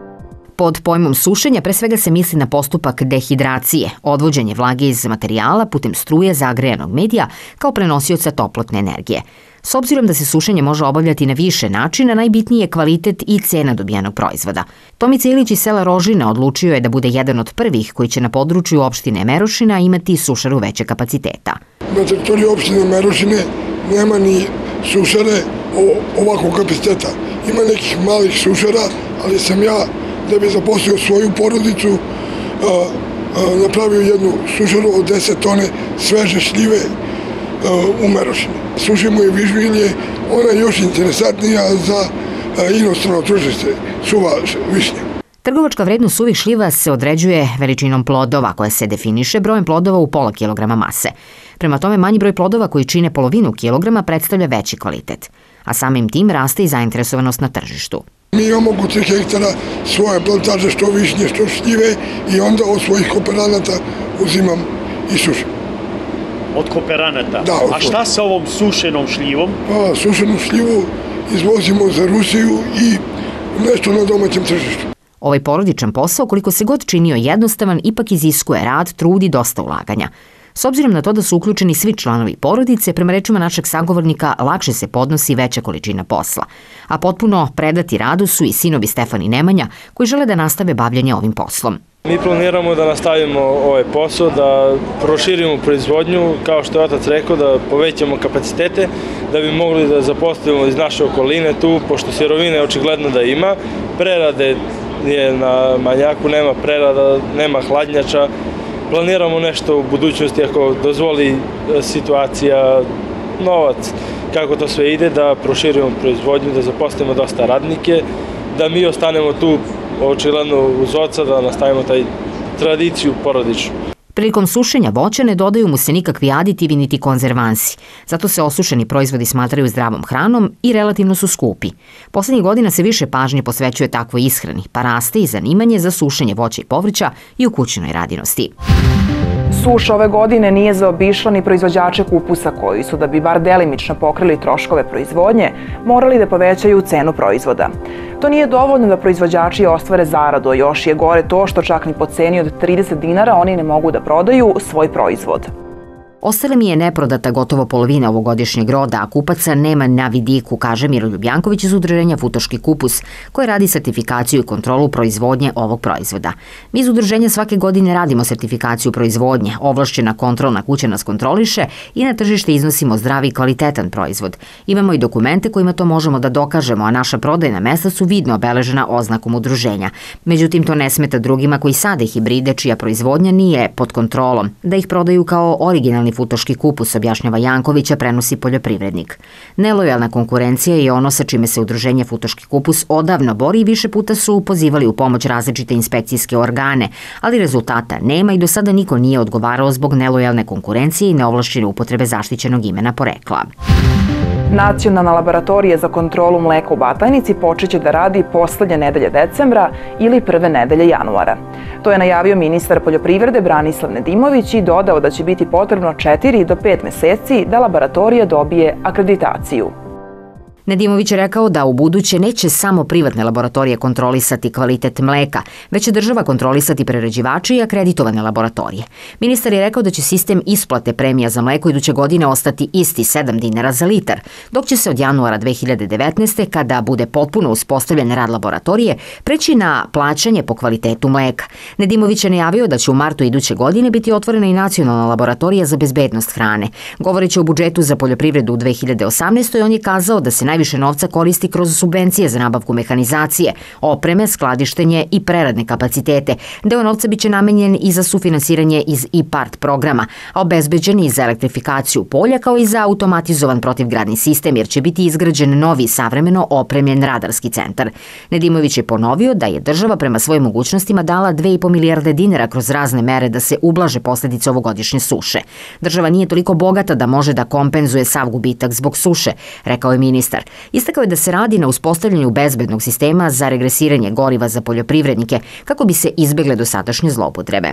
Speaker 3: Pod pojmom sušenja pre svega se misli na postupak dehidracije, odvođenje vlage iz materijala putem struje zagrejanog medija kao prenosioca toplotne energije. S obzirom da se sušenje može obavljati na više načina, najbitniji je kvalitet i cena dobijanog proizvoda. Tomica Ilić iz sela Rožina odlučio je da bude jedan od prvih koji će na području opštine Merošina imati sušaru veće kapaciteta.
Speaker 11: Na teritoriji opštine Merošine nema ni sušare ovakvog kapaciteta. Ima nekih malih sušara, ali sam ja, da bi zaposlio svoju porodicu, napravio jednu sušaru od deset tone sveže šljive u Merošini. Sušimo je vižmilje, ona je još interesantnija za inostrano tržište, suva višnja.
Speaker 3: Trgovačka vrednost suvih šljiva se određuje veličinom plodova, koja se definiše brojem plodova u pola kilograma mase. Prema tome, manji broj plodova koji čine polovinu kilograma predstavlja veći kvalitet, a samim tim raste i zainteresovanost na tržištu.
Speaker 11: Mi imamo oko tri hektara svoje plantaže, što višnje, što šljive, i onda od svojih kooperanata uzimam i sušim.
Speaker 12: Od kooperanata?
Speaker 11: Da.
Speaker 12: A šta sa ovom sušenom šljivom?
Speaker 11: Pa, sušenu šljivu izvozimo za Rusiju i nešto na domaćem tržištu.
Speaker 3: Ovaj porodičan posao, koliko se god činio jednostavan, ipak iziskuje rad, trud i dosta ulaganja. S obzirom na to da su uključeni svi članovi porodice, prema rečima našeg sagovornika, lakše se podnosi veća količina posla. A potpuno predati radu su i sinovi Stefan i Nemanja, koji žele da nastave bavljanje ovim poslom.
Speaker 13: Mi planiramo da nastavimo ovaj posao, da proširimo proizvodnju, kao što je otac rekao, da povećamo kapacitete, da bi mogli da zaposlimo iz naše okoline tu, pošto sirovine je očigledno da ima. Prerade je na manjaku, nema prerada, nema hladnjača. Planiramo nešto u budućnosti, ako dozvoli situacija, novac, kako to sve ide, da proširimo proizvodnju, da zaposlimo dosta radnike, da mi ostanemo tu očigledno uz oca, da nastavimo taj tradiciju porodičnu.
Speaker 3: Prilikom sušenja voća ne dodaju mu se nikakvi aditivi niti konzervansi, zato se osušeni proizvodi smatraju zdravom hranom i relativno su skupi. Poslednjih godina se više pažnje posvećuje takvoj ishrani, pa raste i zanimanje za sušenje voća i povrća i u kućnoj radinosti.
Speaker 1: Suša ove godine nije zaobišla ni proizvođače kupusa koji su, da bi bar delimično pokrili troškove proizvodnje, morali da povećaju cenu proizvoda. To nije dovoljno da proizvođači ostvare zaradu, a još je gore to što čak ni po ceni od trideset dinara oni ne mogu da prodaju svoj proizvod.
Speaker 3: Ostala mi je neprodata gotovo polovina ovogodišnjeg roda, a kupaca nema na vidiku, kaže Miroljub Janković iz udruženja Futoški kupus, koje radi sertifikaciju i kontrolu proizvodnje ovog proizvoda. Mi iz udruženja svake godine radimo sertifikaciju proizvodnje, ovlašćena kontrolna kuća nas kontroliše i na tržište iznosimo zdravi i kvalitetan proizvod. Imamo i dokumente kojima to možemo da dokažemo, a naša prodajna mesta su vidno obeležena oznakom udruženja. Međutim, to ne smeta drugima koji sade hibride čija proizvodnja nije pod kontrolom, da ih prodaju kao originalni Futoški kupus, objašnjava Jankovića, prenosi poljoprivrednik. Nelojalna konkurencija je ono sa čime se udruženje Futoški kupus odavno bori i više puta su pozivali u pomoć različite inspekcijske organe, ali rezultata nema i do sada niko nije odgovarao zbog nelojalne konkurencije i neovlašćene upotrebe zaštićenog imena porekla.
Speaker 1: Nacionalna laboratorija za kontrolu mleka u Batajnici počeće da radi poslednje nedelje decembra ili prve nedelje januara. To je najavio ministar poljoprivrede Branislav Nedimović i dodao da će biti potrebno četiri do pet meseci da laboratorija dobije akreditaciju.
Speaker 3: Nedimović je rekao da u buduće neće samo privatne laboratorije kontrolisati kvalitet mleka, već će država kontrolisati prerađivače i akreditovane laboratorije. Ministar je rekao da će sistem isplate premija za mleko iduće godine ostati isti sedam dinara za litar, dok će se od januara dve hiljade devetnaeste. kada bude potpuno uspostavljen rad laboratorije, preći na plaćanje po kvalitetu mleka. Nedimović je najavio da će u martu iduće godine biti otvorena i nacionalna laboratorija za bezbednost hrane. Govoreći o budžetu za poljoprivredu u dve hiljade osamnaestoj. on je kazao da se najviše novca koristi kroz subvencije za nabavku mehanizacije, opreme, skladištenje i preradne kapacitete. Deo novca biće namenjen i za sufinansiranje iz I P A R T programa, a obezbeđen i za elektrifikaciju polja kao i za automatizovan protivgradni sistem, jer će biti izgrađen novi savremeno opremljen radarski centar. Nedimović je ponovio da je država prema svojim mogućnostima dala dve i po milijarde dinara kroz razne mere da se ublaže posledice ovogodišnje suše. Država nije toliko bogata da može da kompenzuje sav gubitak zbog suše, rekao je ministar. Istakao je da se radi na uspostavljanju bezbednog sistema za regresiranje goriva za poljoprivrednike kako bi se izbegle dosadašnje zloupotrebe.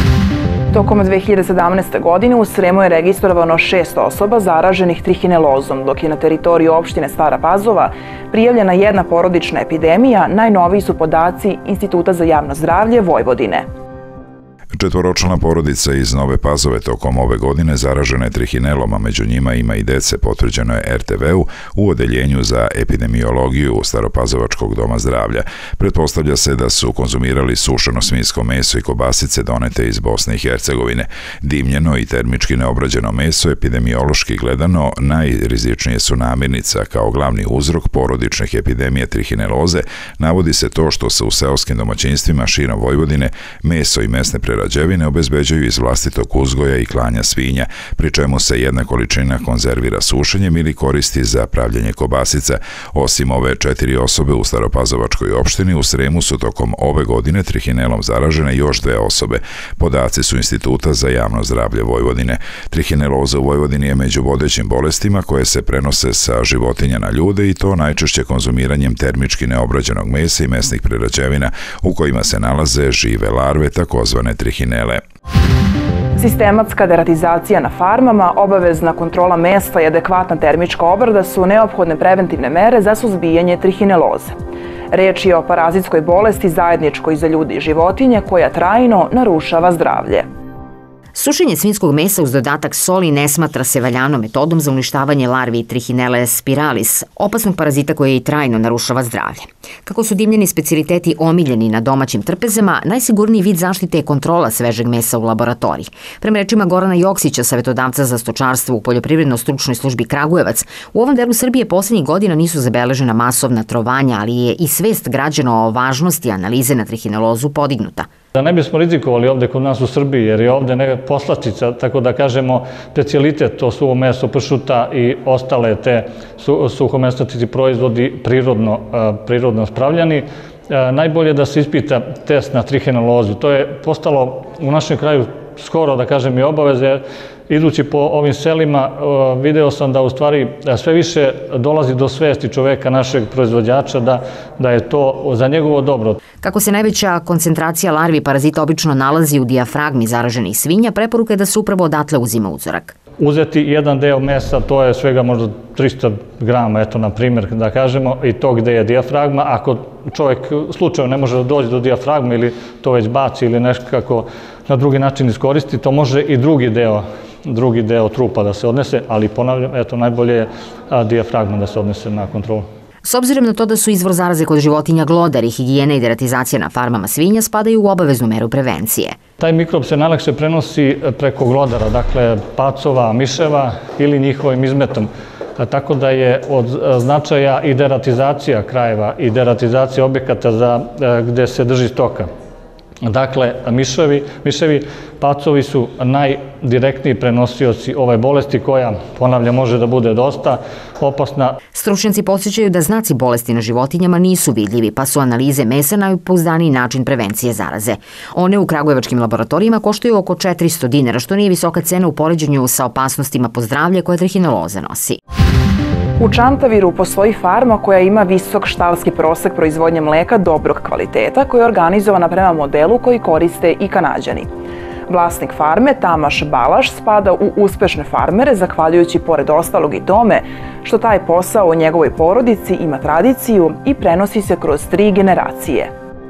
Speaker 1: Tokom dve hiljade sedamnaeste. godine u Sremu je registrovano šest osoba zaraženih trihinelozom, dok je na teritoriji opštine Stara Pazova prijavljena jedna porodična epidemija. Najnoviji su podaci Instituta za javno zdravlje Vojvodine.
Speaker 2: Četvoročlana porodica iz Nove Pazove tokom ove godine zaražena je trihinelom, a među njima ima i dece, potvrđeno je R T V-u u odeljenju za epidemiologiju Staropazovačkog doma zdravlja. Pretpostavlja se da su konzumirali sušeno svinjsko meso i kobasice donete iz Bosne i Hercegovine. Dimljeno i termički neobrađeno meso epidemiološki gledano najrizičnije su namirnica. Kao glavni uzrok porodičnih epidemija trihineloze navodi se to što se u seoskim domaćinstvima širom Vojvodine meso i mesne prerađevine obezbeđuju iz vlastitog uzgoja i klanja svinja, pri čemu se jedna količina konzervira sušenjem ili koristi za pravljenje kobasica. Osim ove četiri osobe u Staropazovačkoj opštini, u Sremu su tokom ove godine trihinelom zaražene još dve osobe. Podaci su Instituta za javno zdravlje Vojvodine. Trihineloza u Vojvodini je među vodećim bolestima koje se prenose sa životinja na ljude i to najčešće konzumiranjem termički neobrađenog mesa i mesnih prerađevina u kojima se nalaze žive larve, takozvane trihinele.
Speaker 1: Sistematska deratizacija na farmama, obavezna kontrola mesta i adekvatna termička obrada su neophodne preventivne mere za suzbijanje trihineloze. Reč je o parazitskoj bolesti zajedničkoj za ljude i životinje koja trajno narušava zdravlje.
Speaker 3: Sušenje svinjskog mesa uz dodatak soli ne smatra se valjanom metodom za uništavanje larvi Trichinella spiralis, opasnog parazita koji i trajno narušava zdravlje. Kako su dimljeni specijaliteti omiljeni na domaćim trpezama, najsigurniji vid zaštite je kontrola svežeg mesa u laboratoriji. Prema rečima Gorana Joksića, savetodavca za stočarstvo u Poljoprivredno-stručnoj službi Kragujevac, u ovom delu Srbije poslednjih godina nisu zabeležena masovna trovanja, ali je i svest građana o važnosti analize na trihinelozu podignuta.
Speaker 14: Da ne bismo rizikovali ovde kod nas u Srbiji, jer je ovde neka poslatica, tako da kažemo, specijalitet, to suvo meso, pršuta i ostale te suhomesnatici proizvodi prirodno, prirodno spravljani, najbolje je da se ispita test na trihinelozu. To je postalo u našem kraju skoro, da kažem, i obaveze, jer idući po ovim selima video sam da u stvari sve više dolazi do svesti čoveka, našeg proizvođača, da, da je to za njegovo dobro.
Speaker 3: Kako se najveća koncentracija larvi parazita obično nalazi u dijafragmi zaraženih svinja, preporuka je da se upravo odatle uzima uzorak.
Speaker 14: Uzeti jedan deo mesa, to je svega možda trista grama, eto na primjer da kažemo, i to gde je dijafragma. Ako čovjek slučajno ne može da dođe do dijafragme ili to već baci ili nešto kako na drugi način iskoristi, to može i drugi deo, drugi deo trupa da se odnese, ali ponavljam, eto najbolje je dijafragma da se odnese na kontrolu.
Speaker 3: S obzirom na to da su izvor zaraze kod životinja glodari, higijena i deratizacija na farmama svinja spadaju u obaveznu meru prevencije.
Speaker 14: Taj mikrob se najlakše prenosi preko glodara, dakle pacova, miševa ili njihovim izmetom. Tako da je od značaja i deratizacija krajeva i deratizacija objekata za, gde se drži stoka. Dakle, miševi, miševi pacovi su najdirektniji prenosioci ove bolesti koja, ponavljam, može da bude dosta opasna.
Speaker 3: Stručnjaci podsjećaju da znaci bolesti na životinjama nisu vidljivi, pa su analize mesa najpouzdaniji način prevencije zaraze. One u kragujevačkim laboratorijima koštaju oko četiristo dinara, što nije visoka cena u poređenju sa opasnostima po zdravlje koje trihineloza nosi.
Speaker 1: U Čantaviru postoji farma koja ima visok štalski prosek proizvodnje mleka dobrog kvaliteta koja je organizovana prema modelu koji koriste i Kanađani. Vlasnik farme, Tamaš Balaš, spada u uspešne farmere zahvaljujući pored ostalog i tome što taj posao u njegovoj porodici ima tradiciju i prenosi se kroz tri generacije.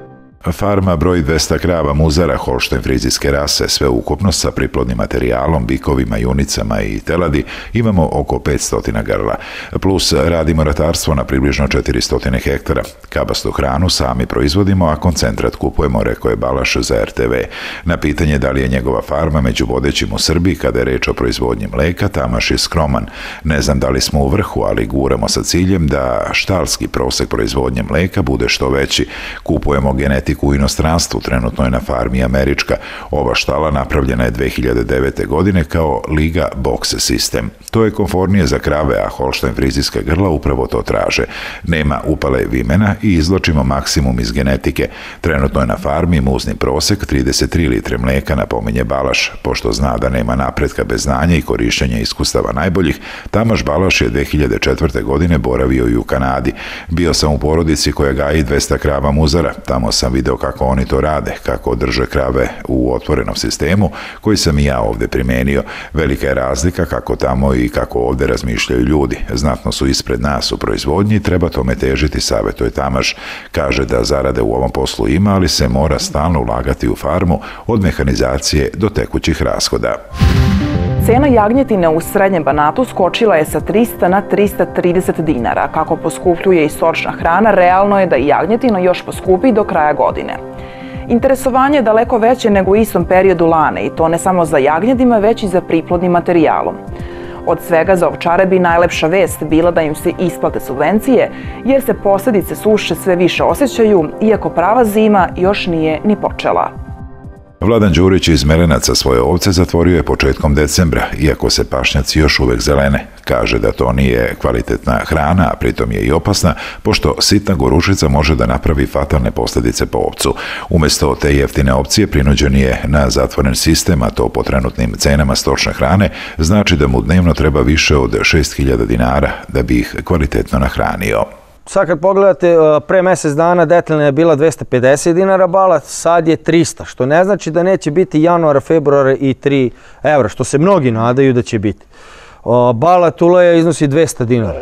Speaker 2: Farma broji dvesta krava muzara holštajn-frizijske rase, sve ukupno sa priplodnim materijalom, bikovima, junicama i teladi, imamo oko petsto grla. Plus radimo ratarstvo na približno četiristo hektara. Kabastu hranu sami proizvodimo, a koncentrat kupujemo, rekao je Balaš za er te ve. Na pitanje da li je njegova farma među vodećim u Srbiji kada je reč o proizvodnji mleka, Tamaš je skroman. Ne znam da li smo u vrhu, ali guramo sa ciljem da štalski prosek proizvodnje mleka bude što veći. Kupujemo genetiku u inostranstvu, trenutno je na farmi američka. Ova štala napravljena je dve hiljade devete. godine kao Liga Box sistem. To je komfornije za krave, a holštajn-frizijska grla upravo to traže. Nema upale vimena i izločimo maksimum iz genetike. Trenutno je na farmi muzni prosek trideset tri litre mleka, napominje Balaš. Pošto zna da nema napretka bez znanja i korišćenja iskustava najboljih, Tamaš Balaš je dve hiljade četvrte. godine boravio i u Kanadi. Bio sam u porodici koja gaji dvesta krava muzara. Tamo sam video kako oni to rade, kako drže krave u otvorenom sistemu, koji sam i ja ovde primenio. Velika je razlika kako tamo i kako ovde razmišljaju ljudi. Znatno su ispred nas u proizvodnji, treba tome težiti, savjetuje Tamaš. Kaže da zarade u ovom poslu ima, ali se mora stalno ulagati u farmu, od mehanizacije do tekućih rashoda.
Speaker 1: Cena jagnjetine u Srednjem Banatu skočila je sa trista na trista trideset dinara. Kako poskupljuje i stočna hrana, realno je da i jagnjetina još poskupi do kraja godine. Interesovanje je daleko veće nego u istom periodu lane i to ne samo za jagnjedima, već i za priplodnim materijalom. Od svega za ovčare bi najlepša vest bila da im se isplate subvencije, jer se posljedice suše sve više osjećaju, iako prava zima još nije ni počela.
Speaker 2: Vladan Đurić iz Melenaca svoje ovce zatvorio je početkom decembra, iako se pašnjaci još uvek zelene. Kaže da to nije kvalitetna hrana, a pritom je i opasna, pošto sitna gorušica može da napravi fatalne posljedice po ovcu. Umesto te jeftine opcije prinuđen je na zatvoren sistem, a to po trenutnim cenama stočne hrane znači da mu dnevno treba više od šest hiljada dinara da bi ih kvalitetno nahranio.
Speaker 15: Sad kad pogledate, pre mjesec dana detaljna je bila dvesta pedeset dinara bala, sad je trista, što ne znači da neće biti januara, februara i tri evra, što se mnogi nadaju da će biti. Bala tuleja iznosi dvesta dinara,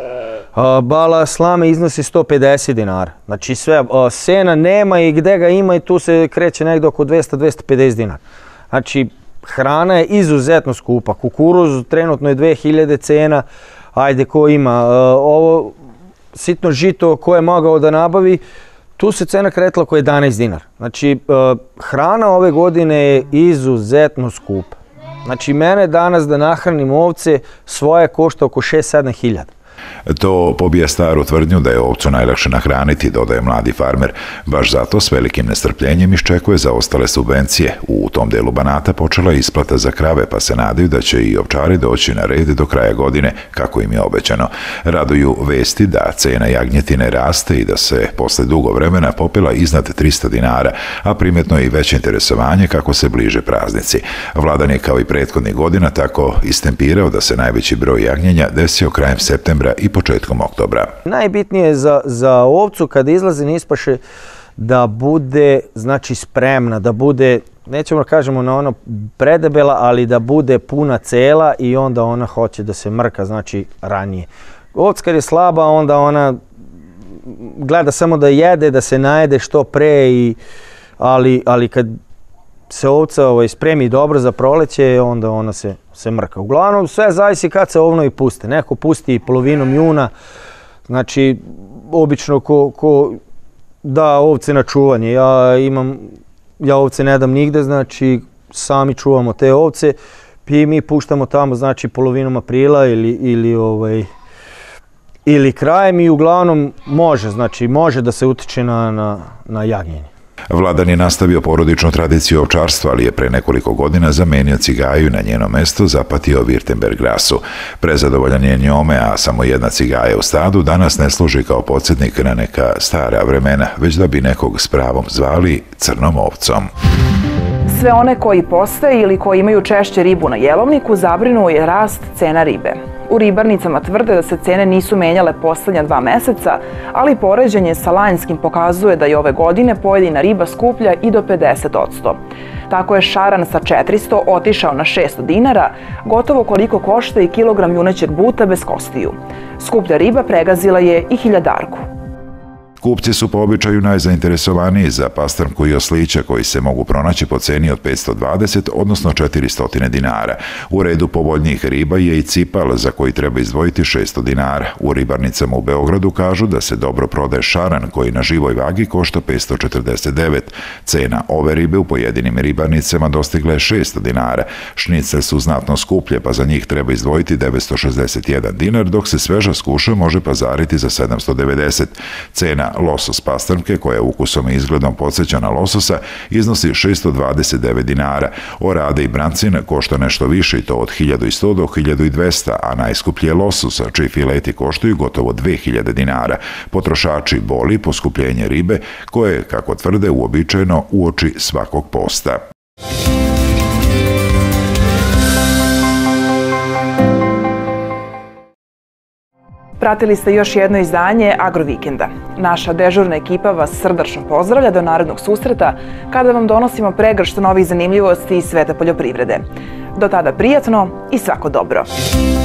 Speaker 15: bala slame iznosi sto pedeset dinara, znači sve, sena nema i gde ga ima i tu se kreće negdje oko dvesta do dvesta pedeset dinara. Znači, hrana je izuzetno skupa. Kukuruz trenutno je dve hiljade cena, ajde ko ima. Ovo sitno žito koje je mogao da nabavi, tu se cena kretala oko jedanaest dinara. Znači, hrana ove godine je izuzetno skupa. Znači, mene danas da nahranim ovce svoje košta oko šest sedam hiljada.
Speaker 2: To pobija staru tvrdnju da je ovcu najlakše nahraniti, dodaje mladi farmer. Baš zato s velikim nestrpljenjem iščekuje za ostale subvencije. U tom delu Banata počela je isplata za krave, pa se nadaju da će i ovčari doći na red do kraja godine, kako im je obećano. Raduju vesti da cena jagnjetine raste i da se posle dugo vremena popela iznad trista dinara, a primetno je i veće interesovanje kako se bliže praznici. Vladan je kao i prethodnih godina tako istempirao da se najveći broj jagnjenja desio krajem septembra i početkom oktobra.
Speaker 15: Najbitnije je za, za ovcu kada izlazi na ispaše da bude, znači, spremna, da bude, nećemo da kažemo na ono predebela, ali da bude puna cela i onda ona hoće da se mrka, znači ranije. Ovca kad je slaba, onda ona gleda samo da jede, da se najede što pre, i, ali, ali kad se ovca ovaj, spremi dobro za proleće, onda ona se, se mrka. Uglavnom, sve zavisi kad se ovnovi puste. Neko pusti polovinom juna, znači, obično ko, ko da ovce na čuvanje. Ja imam, ja ovce ne dam nigde, znači, sami čuvamo te ovce i mi puštamo tamo, znači, polovinom aprila ili, ili, ovaj, ili krajem, i uglavnom može, znači, može da se utiče na, na, na jagnjenje.
Speaker 2: Vladan je nastavio porodičnu tradiciju ovčarstva, ali je pre nekoliko godina zamenio cigaju i na njeno mesto zapatio Virtemberg rasu. Prezadovoljan je njome, a samo jedna cigaja u stadu danas ne služi kao podsjetnik na neka stara vremena, već da bi nekog s pravom zvali crnom ovcom.
Speaker 1: Sve one koji poste ili koji imaju češće ribu na jelovniku zabrinuo je rast cena ribe. U ribarnicama tvrde da se cene nisu menjale poslednja dva meseca, ali poređenje sa lanjskim pokazuje da je ove godine pojedina riba skuplja i do pedeset posto. Tako je šaran sa četiristo otišao na šesto dinara, gotovo koliko košta i kilogram junećeg buta bez kostiju. Skuplja riba pregazila je i hiljadarku.
Speaker 2: Kupci su po običaju najzainteresovaniji za pastrmku i oslića koji se mogu pronaći po ceni od petsto dvadeset, odnosno četiristo dinara. U redu povoljnijih riba je i cipal za koji treba izdvojiti šesto dinara. U ribarnicama u Beogradu kažu da se dobro prodaje šaran koji na živoj vagi košta petsto četrdeset devet. Cena ove ribe u pojedinim ribarnicama dostigla je šesto dinara. Šnice su znatno skuplje, pa za njih treba izdvojiti devetsto šezdeset jedan dinar, dok se sveža skuša može pazariti za sedamsto devedeset. Cena losos pastrmke, koja ukusom i izgledom podsjeća na lososa, iznosi šesto dvadeset devet dinara. Orade i brancin košta nešto više, i to od hiljadu sto do hiljadu dvesta, a najskuplji je losos, čiji fileti koštaju gotovo dve hiljade dinara. Potrošači boli poskupljenje ribe, koje, kako tvrde, uobičajeno uoči svakog posta.
Speaker 1: Pratili ste još jedno izdanje Agrovikenda. Naša dežurna ekipa vas srdačno pozdravlja do narednog susreta kada vam donosimo pregršt novih zanimljivosti iz sveta poljoprivrede. Do tada prijatno i svako dobro!